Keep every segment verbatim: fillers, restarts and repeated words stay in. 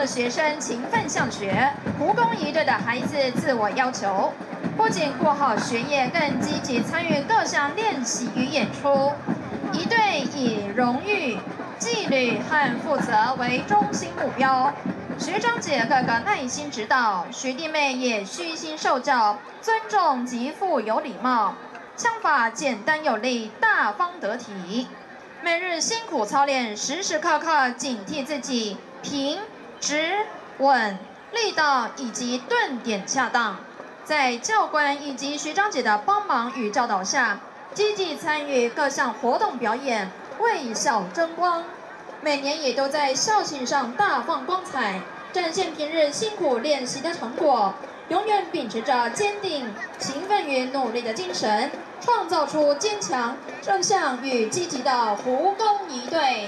的学生勤奋向学，湖工一队的孩子自我要求，不仅顾好学业，更积极参与各项练习与演出。一队以荣誉、纪律和负责为中心目标。学长姐个个耐心指导，学弟妹也虚心受教，尊重及富有礼貌。枪法简单有力，大方得体。每日辛苦操练，时时刻刻警惕自己平、直、稳、力道以及顿点恰当。在教官以及学长姐的帮忙与教导下，积极参与各项活动表演，为校争光。每年也都在校庆上大放光彩，展现平日辛苦练习的成果。永远秉持着坚定、勤奋与努力的精神，创造出坚强、正向与积极的湖工一队。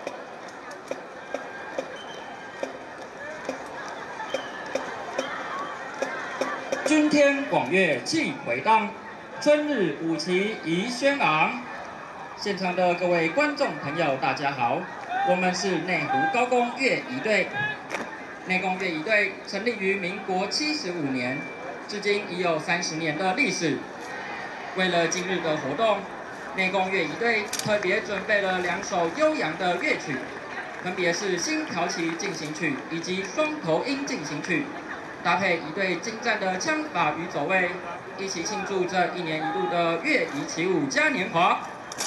君天广乐气回荡，春日舞旗仪轩昂。现场的各位观众朋友，大家好，我们是内湖高工乐仪队。内工乐仪队成立于民国七十五年，至今已有三十年的历史。为了今日的活动，内工乐仪队特别准备了两首悠扬的乐曲，分别是《星条旗进行曲》以及《双头鹰进行曲》，搭配仪队精湛的枪法与走位，一起庆祝这一年一度的乐仪起舞嘉年华。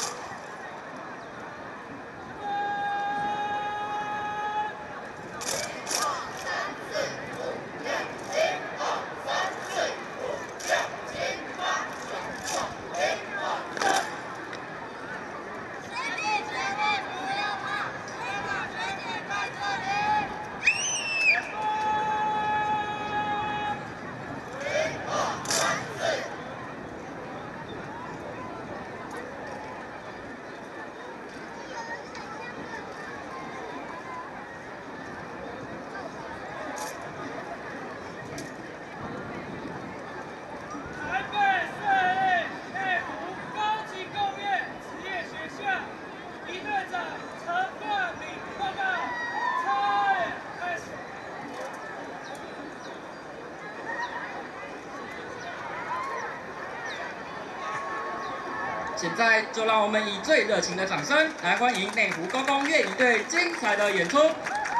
现在就让我们以最热情的掌声来欢迎内湖高工乐仪队精彩的演出。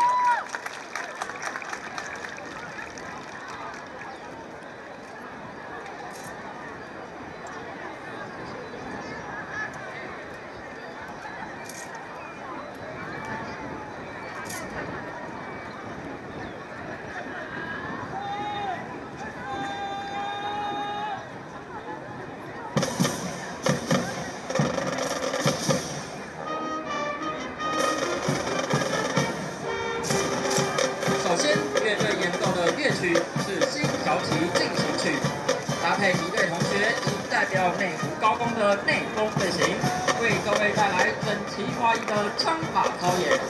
乐曲是《星条旗进行曲》，搭配仪队同学以代表内湖高工的内功队形，为各位带来整齐划一的枪法操演。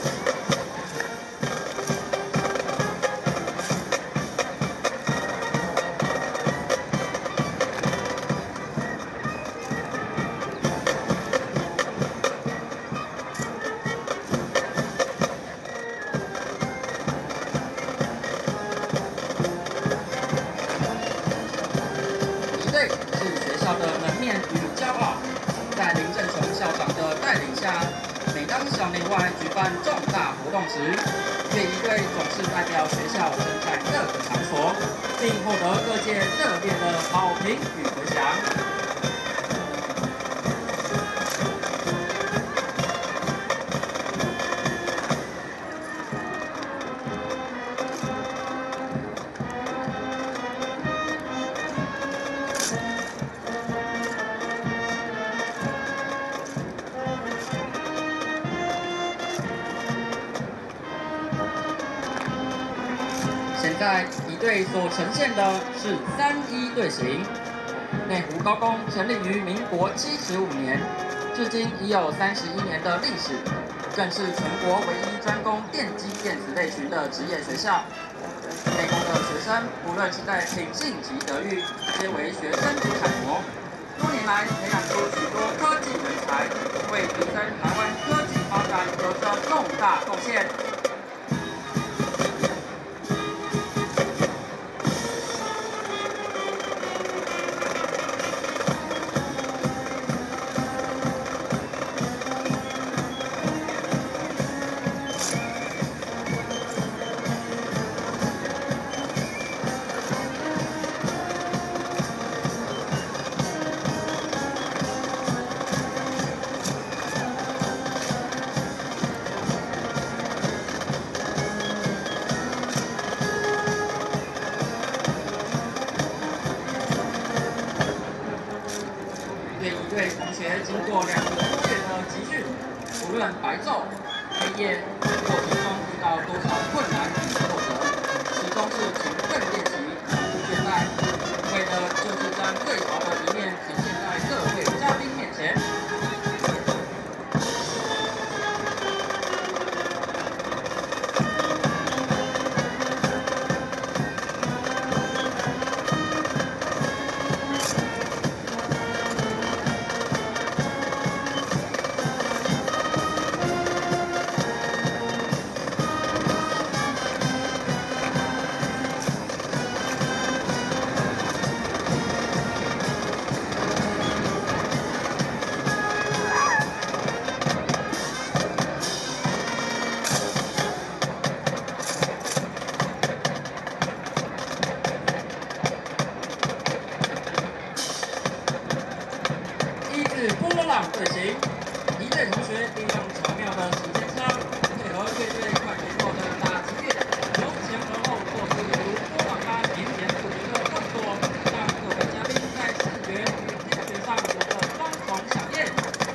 的门面与骄傲，在林正雄校长的带领下，每当校内外举办重大活动时，乐仪队总是代表学校登在各个场所，并获得各界热烈的好评与回响。现在仪队所呈现的是三一队形。内湖高工成立于民国七十五年，至今已有三十一年的历史，更是全国唯一专攻电机电子类群的职业学校。内工的学生无论是在品性及德育，皆为学生之楷模。多年来培养出许多科技人才，为提升台湾科技发展有着重大贡献。 论白昼黑夜，过程中遇到多少困难与挫折，始终是勤奋练习，不懈怠，为的就是将最好的一面呈现在各位嘉宾面前。 波浪队形，一队同学利用巧妙的时间差，配合乐队快节奏的打击乐，由前而后做出犹如波浪般绵延不绝的动作，让各位嘉宾在视觉与听觉上有着双重响应。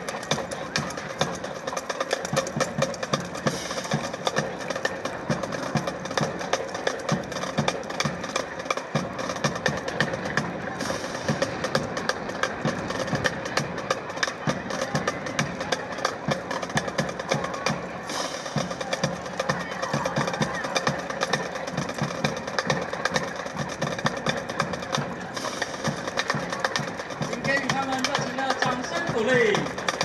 鼓励。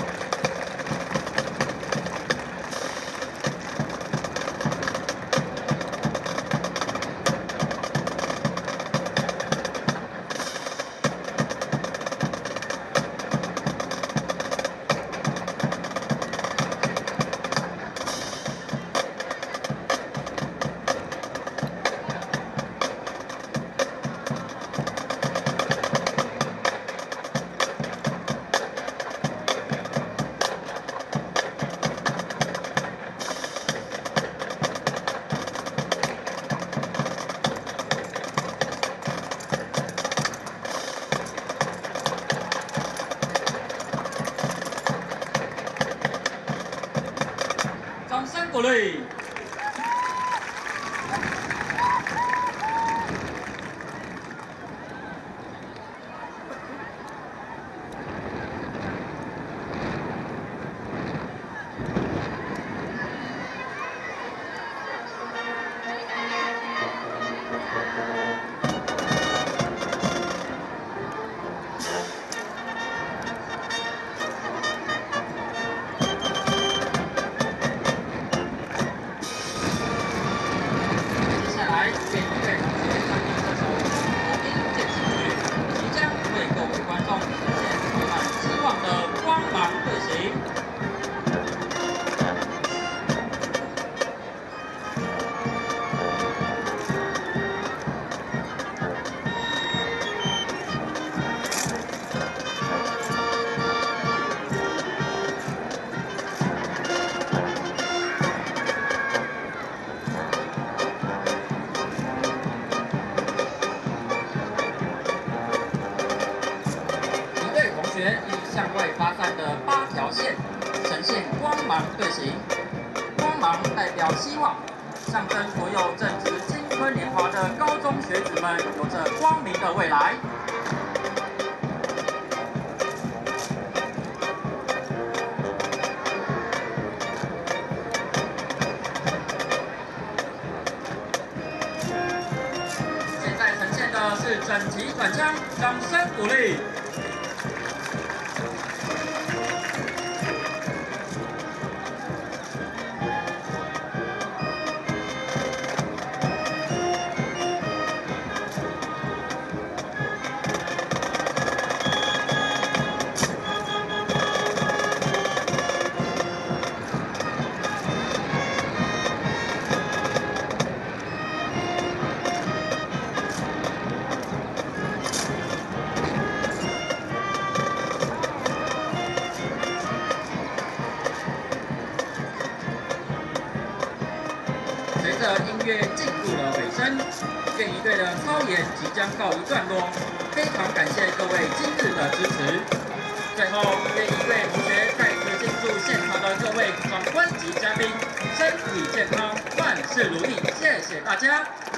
掌声鼓励。以向外发散的八条线呈现光芒队形，光芒代表希望，象征所有正值青春年华的高中学子们有着光明的未来。现在呈现的是整齐转枪，掌声鼓励。 随着音乐进入了尾声，乐仪队的操演即将告一段落，非常感谢各位今日的支持。最后，乐仪队同学再次敬祝现场的各位。 体健康，万事如意。谢谢大家。